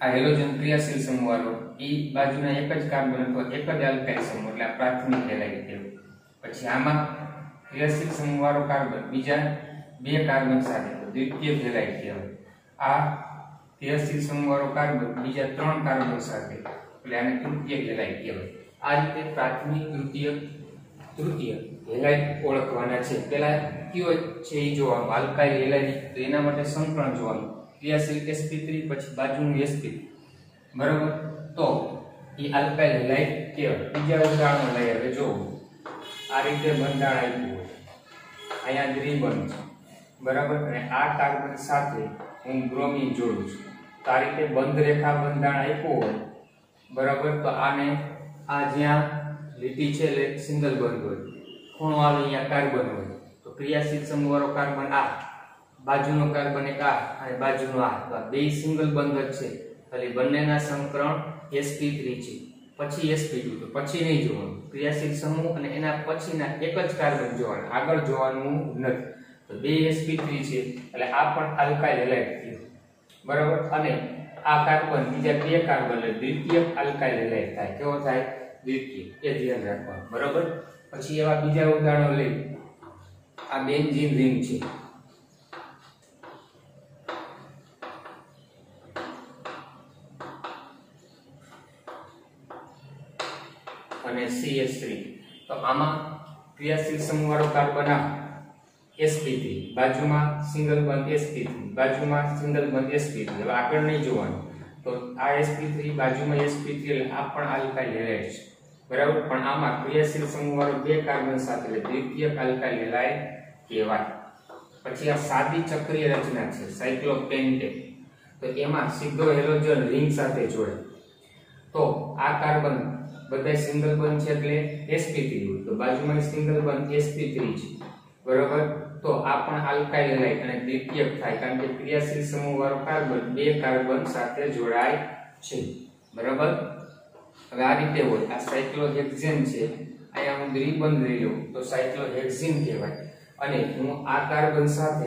આ હેલોજન ક્રિયાશીલ સમૂહ વાળો ઈ બાજુના એક જ કાર્બન અથવા એક જ આલ્કાઇલ સમૂહ એટલે આ પ્રાથમિક હેલાઇડ કહેવાય. પછી આમાં ક્રિયાશીલ સમૂહ વાળો કાર્બન બીજા બે કાર્બન સાથે દ્વિતીયક હેલાઇડ કહેવાય. આ ક્રિયાશીલ સમૂહ વાળો કાર્બન બીજા ત્રણ કાર્બન સાથે એટલે આને તૃતીયક હેલાઇડ કહેવાય. આ રીતે પ્રાથમિક, દ્વિતીયક, તૃતીયક હેલાઇડ ઓળખવાના છે. પહેલા કયો છે એ જોવાનું આલ્કાઇલ હેલાઇડ, તો એના માટે સંકરણ જોવાનું. ક્રિયાશીલ sp3 પછી બાજુનું sp3, બરાબર. તો એ આલ્કાઇલ હેલાઇડ કહેવાય. બીજા ઉદાહરણો લઈએ. હવે જો આ રીતે બંધારણ આપ્યું હોય, અહીંયા દ્વિબંધ છે, બરાબર, અને આ કાર્બન સાથે હું બ્રોમિન જોડું છું. તો આ રીતે બંધ રેખા બંધારણ આપ્યું હોય, બરાબર, તો આને આ જ્યાં લીટી છે એટલે સિંગલ બંધ હોય, ખૂણો આવે અહીંયા કાર્બન હોય, તો ક્રિયાશીલ સમૂહ વાળો કાર્બન આ, બાજુનો કાર્બન એક આ અને બાજુનો આ, તો આ બે સિંગલ બંધ જ છે. એટલે બંનેના સંકરણ sp3 છે, પછી sp2, તો પછી નહીં જોવાનું. ક્રિયાશીલ સમૂહ અને એના પછીના એક જ કાર્બન જોવાનું, આગળ જોવાનું નથી. તો બે sp3 છે એટલે આ પણ આલ્કાઇલ હેલાઇડ થયો, બરાબર. અને આ કાર્બન બીજા બે કાર્બન એટલે દ્વિતીયક આલ્કાઇલ હેલાઇડ થાય. કેવો થાય? દ્વિતીયક. એ ધ્યાન રાખવાનું, બરાબર. પછી એવા બીજા ઉદાહરણો લઈ. આ બેન્ઝીન રિંગ છે, અને CH3. તો આમાં ક્રિયાશીલ સમૂહ વાળો કાર્બન આ sp3, બાજુમાં સિંગલ બંધ sp3, બાજુમાં સિંગલ બંધ sp3. હવે આગળ નહીં જોવાનું. તો આ sp3 બાજુમાં sp3 એટલે આ પણ આલ્કાઇલ હેલાઇડ છે, બરાબર. પણ આમાં ક્રિયાશીલ સમૂહ વાળો બે કાર્બન સાથે એટલે દ્વિતીયક આલ્કાઇલ હેલાઇડ કહેવાય. પછી આ સાદી ચક્રીય રચના છે સાયક્લોપેન્ટેન, તો એમાં સીધો હેલોજન રિંગ સાથે જોડે. તો આ કાર્બન બધા સિંગલ બંધ છે એટલે sp3 હોય, તો બાજુમાં સિંગલ બંધ sp3 છે, બરાબર. તો આ પણ આલ્કાઇલ હેલાઇડ અને દ્વિતીયક થાય, કારણ કે ક્રિયાશીલ સમૂહ વાળો કાર્બન બે કાર્બન સાથે જોડાય છે, બરાબર. હવે આ રીતે હોય. આ સાયક્લોહેક્ઝેન છે, અહીંયા હું દ્વિબંધ લઈ લઉં તો સાયક્લોહેક્ઝીન કહેવાય. અને હું આ કાર્બન સાથે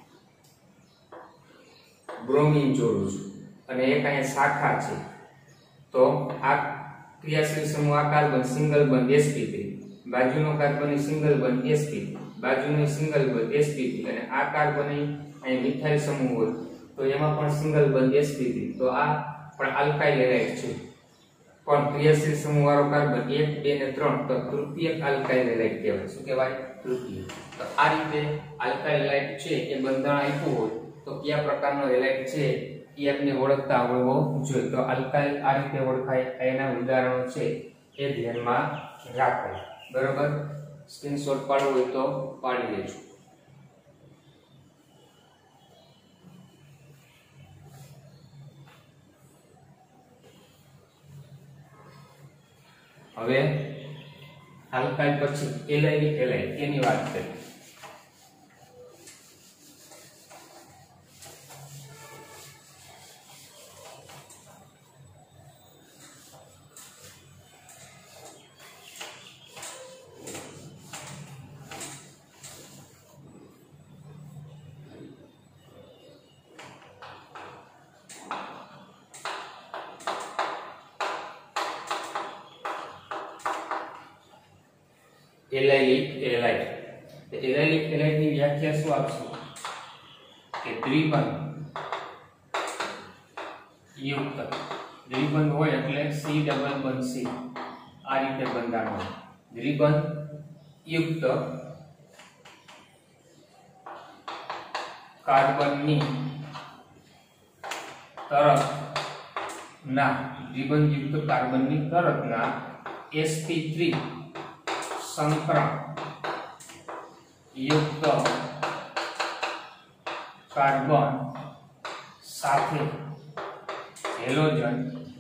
બ્રોમિન જોડું છું અને એક અહીંયા શાખા છે, તો આ ક્રિયાશીલ સમૂહ આ કાર્બન સિંગલ બંધ sp3, બાજુનો કાર્બન સિંગલ બંધ sp3, બાજુનો સિંગલ બંધ sp3, અને આ કાર્બન અહીં મિથાઇલ સમૂહ હોય તો એમાં પણ સિંગલ બંધ sp3, તો આ પણ આલ્કાઇલ હેલાઇડ છે. પણ ક્રિયાશીલ સમૂહ વાળો કાર્બન 1, 2 ને 3 તો તૃતીયક આલ્કાઇલ હેલાઇડ કહેવાય. શું કહેવાય? તૃતીયક. તો આ રીતે આલ્કાઇલ હેલાઇડ છે એ બંધારણ આપ્યું હોય તો કયા પ્રકારનો હેલાઇડ છે એ આપણે ઓળખતા આવડવો જોઈએ. તો આલ્કાઇલ આ રીતે ઓળખાય, એના ઉદાહરણો છે એ ધ્યાનમાં રાખો, બરોબર. સ્ક્રીનશોટ પાડવો હોય તો પાડી લેજો. હવે આલ્કાઇલ પછી એલાઇલિક હેલાઇડ એની વાત કરીએ. Allylic halide. એલાઇલિક હેલાઇડની વ્યાખ્યા શું આપશું કે દ્વિબંધ યુક્ત, દ્વિબંધ હોય એટલે C ડબલ બંધ C, આ રીતે બંધારણ હોય. દ્વિબંધ યુક્ત કાર્બનની તરફના, દ્વિબંધ યુક્ત કાર્બનની તરફના sp3 સંકરણ યુક્ત કાર્બન સાથે હેલોજન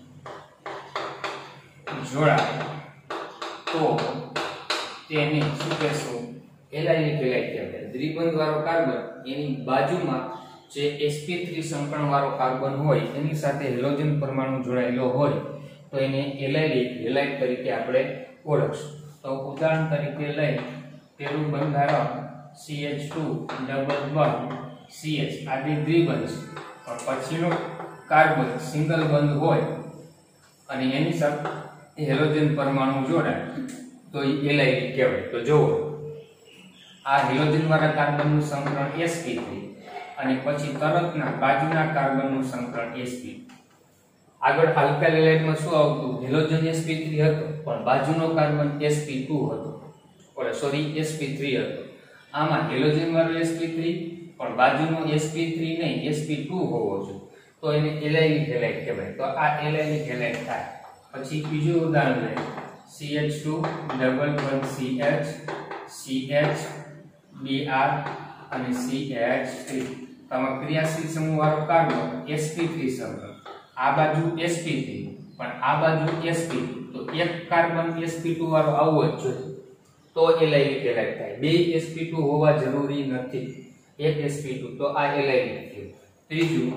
જોડાય તો તેને શું કહેશું? એલાઇલિક હેલાઇડ કહેવાય. દ્વિબંધ વાળો કાર્બન એની બાજુમાં જે sp3 સંકરણ વાળો કાર્બન હોય એની સાથે હેલોજન પરમાણુ જોડાયેલો હોય તો એને એલાઇલિક હેલાઇડ તરીકે આપણે ઓળખશું. તો ઉદાહરણ તરીકે લઈ પેલું બંધારણ CH2 ડબલ બોન્ડ CH, આ દ્વિબંધ છે. પણ પછીનો કાર્બન સિંગલ બંધ હોય અને એની સાથે હેલોજન પરમાણુ જોડાય તો એ એલાયલી કહેવાય. તો જુઓ આ હેલોજન વાળા કાર્બનનું સંકરણ sp3 અને પછી તરતના બાજુના કાર્બનનું સંકરણ sp. આગળ આલ્કાઇલ હેલાઇડમાં શું આવતું? હેલોજન sp3 હતો પણ બાજુનો કાર્બન sp2 હતો, sp3 હતો. આમાં હેલોજન વાળો sp3 પણ બાજુનો sp3 નહીં sp2 હોવો જોઈએ, તો એને એલાયલી હેલાઇડ કહેવાય. તો આ એલાયલી હેલાઇડ થાય. પછી બીજું ઉદાહરણ લઈએ, CH2 double bond CH CH Br અને CH3. આમાં ક્રિયાશીલ સમૂહ વાળો કાર્બન sp3 સંકરણ, આ બાજુ sp3 પણ આ બાજુ sp2, તો એક કાર્બન sp2 વાળો આવવો જ જોઈએ તો એલાયલી હેલાઇડ થાય. બે sp2 હોવા જરૂરી નથી, એક sp2, તો આ એલાયલી થયું. ત્રીજું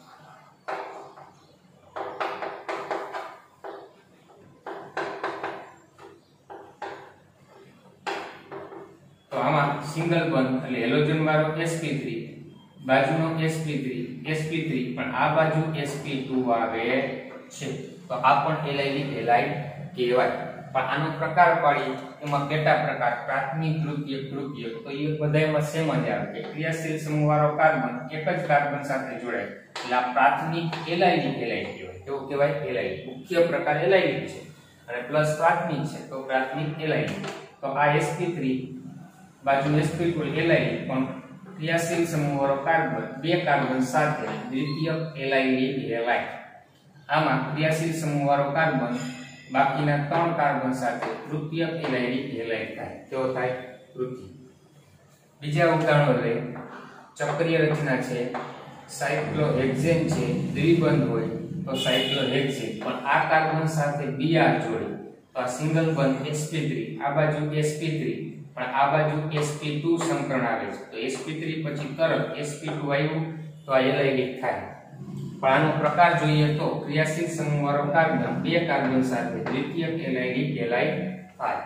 તો આમાં સિંગલ બંધ એટલે હેલોજન વાળો sp3 બાજુનો sp3 પણ આ બાજુ sp2 આવે છે, તો આ પણ એલાયલી હેલાઇડ કહેવાય. પણ આનો પ્રકાર પાડી એમાં પેટા પ્રકાર પ્રાથમિક તૃતીયક તૃતીયક, તો એ બધાયમાં સેમ જ આવે કે ક્રિયાશીલ સમૂહ વાળો કાર્બન એક જ કાર્બન સાથે જોડાય એટલે આ પ્રાથમિક એલાયલી હેલાઇડ કહેવાય. કેવું કહેવાય? એલાયલી. મુખ્ય પ્રકાર એલાયલી છે અને પ્લસ પ્રાથમિક છે તો પ્રાથમિક એલાયલી. તો આ sp3 બાજુ sp2 એલાયલી પણ ક્રિયાશીલ સમૂહ વાળો કાર્બન બે કાર્બન સાથે દ્વિતીયક એલાયલી હેલાઇડ. આમાં ક્રિયાશીલ સમૂહ વાળો કાર્બન બાકીના ત્રણ કાર્બન સાથે તૃતીયક એલાયલી હેલાઇડ થાય. કેવો થાય? તૃતીય. બીજા ઉદાહરણો લઈએ. ચક્રીય રચના છે, સાયક્લોહેક્સેન છે, દ્વિબંધ હોય તો સાયક્લોહેક્સેન પણ આ કાર્બન સાથે Br જોડે તો આ સિંગલ બંધ sp3, આ બાજુ sp3 પણ આ બાજુ sp2 સંકરણ આવે છે, તો sp3 પછી તરત sp2 આવ્યું તો આ એલાયલી થાય. પણ આનો પ્રકાર જોઈએ તો ક્રિયાશીલ સમૂહ વાળો કાર્બન બે કાર્બન સાથે દ્વિતીયક એલાયલી હેલાઇડ થાય.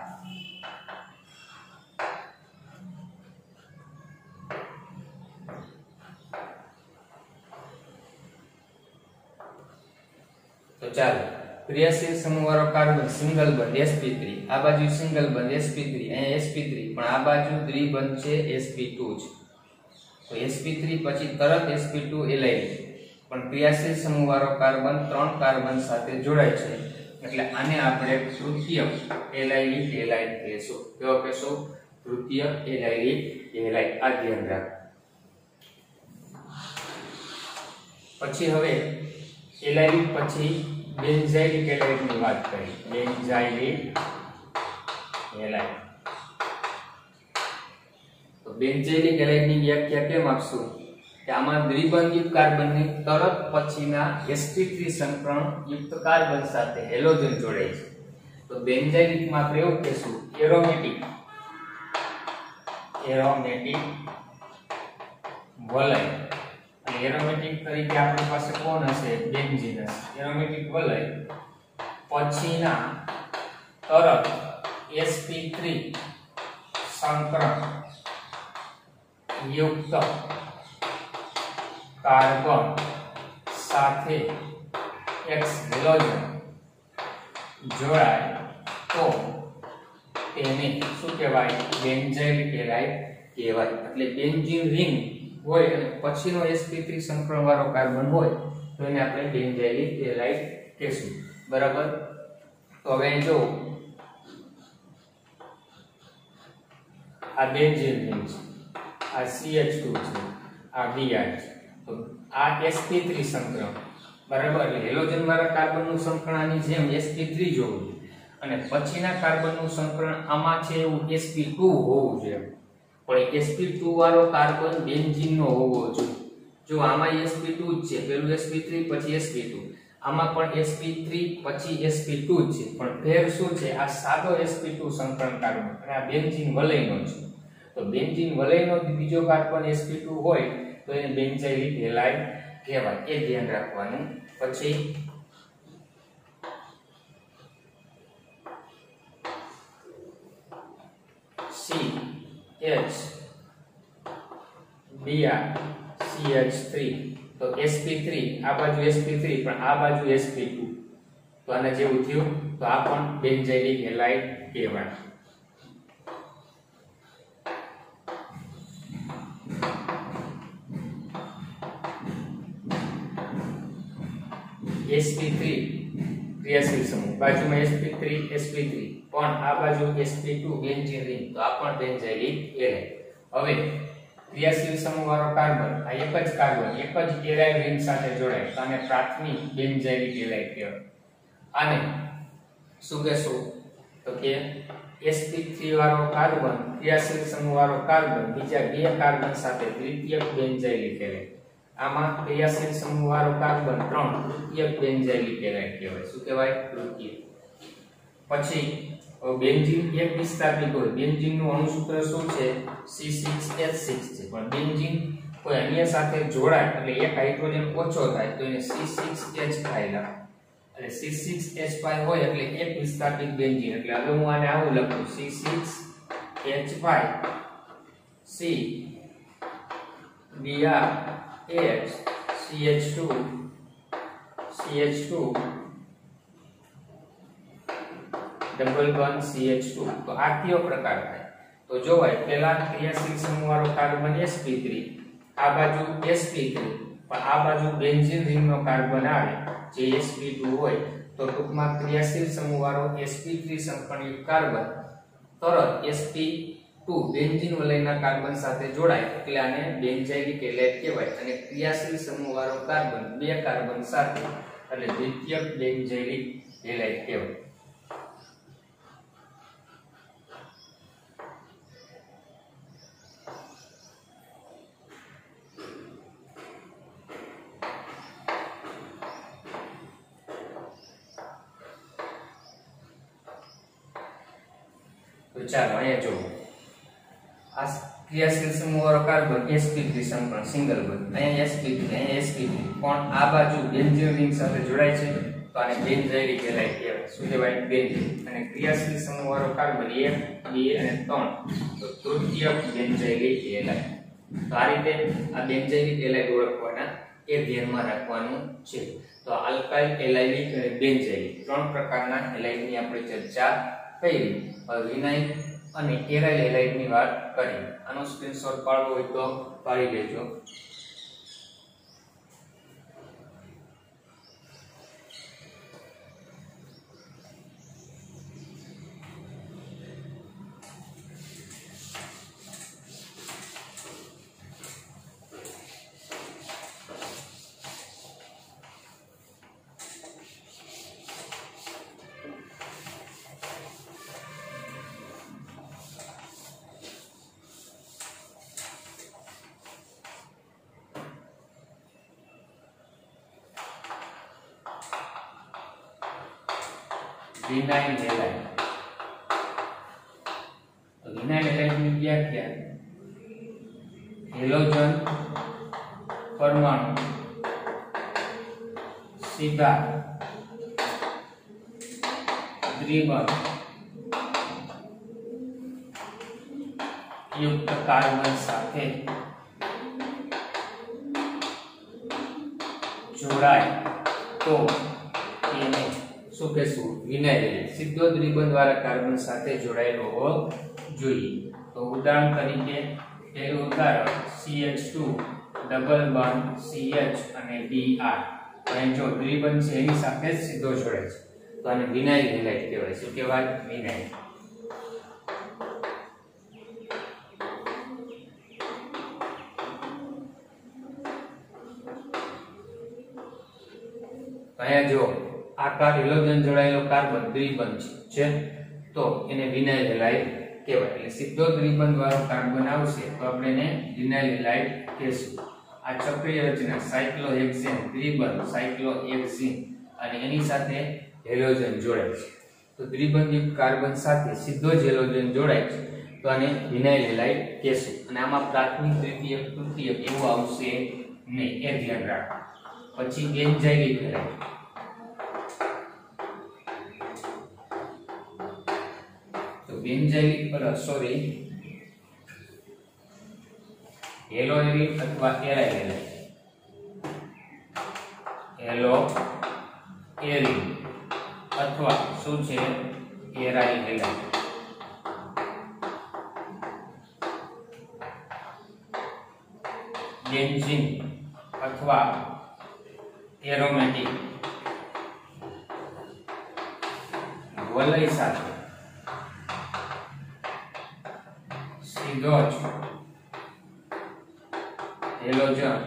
તો ચાલો ક્રિયાશીલ સમૂહ વાળો કાર્બન સિંગલ બંધ sp3, આ બાજુ સિંગલ બંધ sp3, અહીંયા sp3 પણ આ બાજુ દ્વિબંધ છે sp2 છે, તો sp3 પછી તરત sp2 એલાયલી. પણ ક્રિયાશીલ સમૂહ વાળો કાર્બન ત્રણ કાર્બન સાથે જોડાય છે એટલે આને આપણે તૃતીયક એલાયલી હેલાઇડ કહેશું. કેવો કહેશું? તૃતીયક એલાયલી હેલાઇડ. આ ધ્યાન રાખો. પછી હવે એલાયલી પછી બેન્ઝાઇલિક હેલાઇડ ની વાત કરી. Benzylic halide. તો બેન્ઝાઇલિક હેલાઇડ ની વ્યાખ્યા કેમ આપશું કે આમાં દ્વિબંધિત કાર્બનની તરત પછીના sp3 સંકરણ યુક્ત કાર્બન સાથે હેલોજન જોડાય છે, તો બેન્ઝાઇલિકમાં આપણે એવું કહેશું એરોમેટિક વલય. અને એરોમેટિક તરીકે આપણી પાસે કોણ હશે? બેન્ઝીન હશે. એરોમેટિક વલય પછીના તરત sp3 સંકરણ યુક્ત કાર્બન સાથે X હેલોજન જોડાય તો તેને શું કહેવાય? બેન્ઝાઇલિક હેલાઇડ કહેવાય. એટલે બેન્ઝીન રિંગ હોય અને પછીનો sp3 સંકરણ વાળો કાર્બન હોય તો એને આપણે બેન્ઝાઇલિક હેલાઇડ કહેશું. બરાબર. તો હવે જો આ બેન્ઝીન રિંગ છે, આ CH2 છે, આ Br છે, તો આ sp3 સંકરણ બરાબર. એટલે હેલોજન વાળા કાર્બનનું સંકરણ આની જેમ sp3 જોવું અને પછીના કાર્બનનું સંકરણ આમાં છે એવું sp2 હોવું જોઈએ. પણ sp2 વાળો કાર્બન બેન્ઝીન નો હોવો જોઈએ. જો આમાં sp2 જ છે, પેલું sp3 પછી sp2, આમાં પણ sp3 પછી sp2 જ છે, પણ ફેર શું છે? આ સાદો sp2 સંકરણ કાર્બન અને આ બેન્ઝીન વલયનો છે. તો બેન્ઝીન વલયનો બીજો કાર્બન sp2 હોય તો એને બેન્ઝાઇલિક હેલાઇડ કહેવાય. એ ધ્યાન રાખવાનું. પછી CH Br CH3 તો sp3 આ બાજુ sp3 પણ આ બાજુ sp2 તો આના જેવું થયું તો આ પણ બેન્ઝાઇલિક હેલાઇડ કહેવાય sp3 ક્રિયાશીલ સમૂહ બાજુમાં sp3 sp3 પણ આ બાજુ sp2 બેન્ઝીન રિંગ તો આ પણ બેન્ઝાઇલિક હેલાઇડ હવે ક્રિયાશીલ સમૂહ વાળો કાર્બન આ એક જ કાર્બન એક જ એરાઇલ રિંગ સાથે જોડાય તો આને પ્રાથમિક બેન્ઝાઇલિક હેલાઇડ કહેવાય આને શું કહેશું તો કે sp3 વાળો કાર્બન ક્રિયાશીલ સમૂહ વાળો કાર્બન બીજા બે કાર્બન સાથે તૃતીયક બેન્ઝાઇલિક હેલાઇડ આમાં ક્રિયાશીલ સમૂહ વાળો કાર્બન 3 તૃતીયક બેન્ઝાઇલિક હેલાઇડ કહેવાય શું કહેવાય તૃતીય પછી બેન્ઝીન એક વિસ્થાપિત હોય બેન્ઝીન નું અણુસૂત્ર શું છે C6H6 છે પણ બેન્ઝીન કોઈ અન્ય સાથે જોડાય એટલે એક હાઇડ્રોજન ઓછો થાય તો એને C6H5 લાગે એટલે C6H5 હોય એટલે એક વિસ્થાપિત બેન્ઝીન એટલે હવે હું આને આવું લખું C6H5 C Br H CH2 CH2 double bond CH2 તો આ કયો પ્રકાર થાય તો જોવાય પહેલા ક્રિયાશીલ સમૂહ વાળો કાર્બન sp3 આ બાજુ sp3 પણ આ બાજુ બેન્ઝીન રિંગનો કાર્બન આવે જે sp2 હોય તો ટૂંકમાં ક્રિયાશીલ સમૂહ વાળો sp3 સંકળાયુક્ત કાર્બન તરત sp2 બેન્ઝીન વલયના કાર્બન સાથે જોડાય એટલે આને બેન્ઝાઇલિક હેલાઇડ કહેવાય અને ક્રિયાશીલ સમૂહ વાળો કાર્બન બે કાર્બન સાથે એટલે દ્વિતીયક બેન્ઝાઇલિક હેલાઇડ કહેવાય તો ચાલો અહીંયા જો આ ક્રિયાશીલ સમૂહ વાળો કાર્બન sp3 સંકળાય સિંગલ બોન્ડ અહીંયા sp3 પણ આ બાજુ બેન્ઝીન રિંગ સાથે જોડાય છે તો આને બેન્ઝાઇલિક હેલાઇડ કહેવાય શું કહેવાય બેન્ઝીન અને ક્રિયાશીલ સમૂહ વાળો કાર્બન 1 2 અને 3 તો તૃતીયક બેન્ઝાઇલિક હેલાઇડ તો આ રીતે આ બેન્ઝાઇલિક હેલાઇડ ઓળખવાના એ ધ્યાનમાં રાખવાનું છે તો આલ્કાઇલ હેલાઇડિક અને બેન્ઝાઇલિક ત્રણ પ્રકારના હેલાઇડની આપણે ચર્ચા કરી વિનાઇલ અને એરાઇલ હેલાઇડ ની વાત કરી આનો સ્ક્રીનશોટ પાડવો હોય તો પાડી લેજો વિનાઇલ હેલાઇડ તો વિનાઇલ હેલાઇડની વ્યાખ્યા હેલોજન પરમાણુ સીધા દ્વિબંધ યુક્ત કાર્બન સાથે જોડાય તો એને શું કહેશું વિનાઇલ હેલાઇડ સીધો દ્વિબંધ વાળા કાર્બન સાથે જોડાયેલો હોવો જોઈએ તો ઉદાહરણ તરીકે પહેલું ઉદાહરણ CH2 ડબલ બોન્ડ CH અને Br અહીં જો દ્વિબંધ છે એની સાથે જ સીધો જોડાય છે તો આને વિનાઇલ હેલાઇડ કહેવાય શું કહેવાય વિનાઇલ અહીંયા જો આકાર હેલોજન જોડાયેલો કાર્બન દ્વિબંધ છે તો એને વિનાઇલ હેલાઇડ કહેવાય એટલે સીધો દ્વિબંધ વાળો કાર્બન આવશે તો આપણે એને વિનાઇલ હેલાઇડ કહેશું આ ચક્રીય રચના સાયક્લોહેક્સેન દ્વિબંધ સાયક્લોહેક્સીન અને એની સાથે હેલોજન જોડાય છે તો દ્વિબંધયુક્ત કાર્બન સાથે સીધો જ હેલોજન જોડાય છે તો આને વિનાઇલ હેલાઇડ કહેશું અને આમાં પ્રાથમિક દ્વિતીયક તૃતીયક એવું આવશે નહીં એ ધ્યાન રાખો પછી બેન્ઝાઇલિક હેલાઇડ બેન્ઝાઇલિક હેલોજન અથવા એરાઇલ હેલાઇડ હેલો એરિન અથવા શું છે એરાઇલ હેલાઇડ. બેન્ઝીન અથવા એરોમેટિક વલય સાથે સીધો જ હેલોજન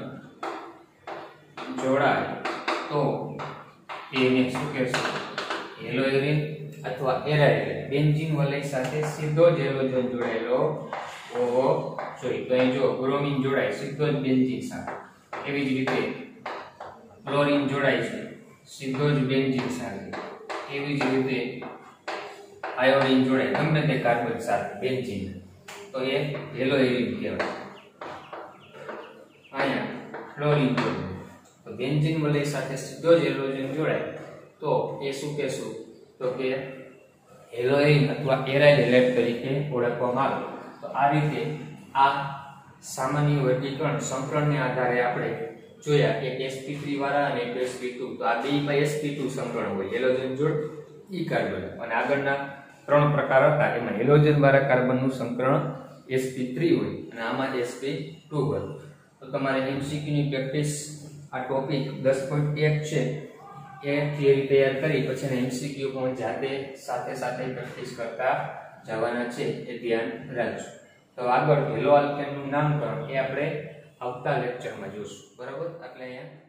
જોડાય તો એને શું કહેશું? હેલો એરિન અથવા એરાઇલ. બેન્ઝીન વલય સાથે સીધો જ હેલોજન જોડાયેલો હોવો જોઈએ. તો અહીં જો બ્રોમિન જોડાય સીધો જ બેન્ઝીન સાથે, એવી જ રીતે ક્લોરીન જોડાય છે સીધો જ બેન્ઝીન સાથે, એવી જ રીતે આયોડિન જોડાય ગમે તે કાર્બન સાથે બેન્ઝીન, તો એ હેલો એરિન કહેવાય. અહીંયા ક્લોરીન જોડાય તો બેન્ઝીન વલય સાથે સીધો જ હેલોજન જોડાય તો એ શું કહેશું? તો કે હેલો એરિન અથવા એરાઇલ હેલાઇડ તરીકે ઓળખવામાં આવે. તો આ રીતે આ સામાન્ય વર્ગીકરણ સંકરણને આધારે આપણે જોયા. એક sp3 વાળા અને એક sp2. તો આ બે sp2 સંકરણ હોય, હેલોજન જોડ ઈ કાર્બન, અને આગળના 3 પ્રકાર હતા એમાં હેલોજન વાળા કાર્બનનું સંકરણ sp3 હોય અને આમાં sp2 હોય. તો તમારે MCQ ની પ્રેક્ટિસ આ ટોપિક 10.1 છે એ થિયરી તૈયાર કરી પછી MCQ પણ જાતે સાથે પ્રેક્ટિસ કરતા જવાના છે, એ ધ્યાન રાખજો. તો આગળ હેલો આલ્કેનનું નામકરણ એ આપણે આવતા લેક્ચરમાં જોશું. બરાબર? એટલે અહીંયા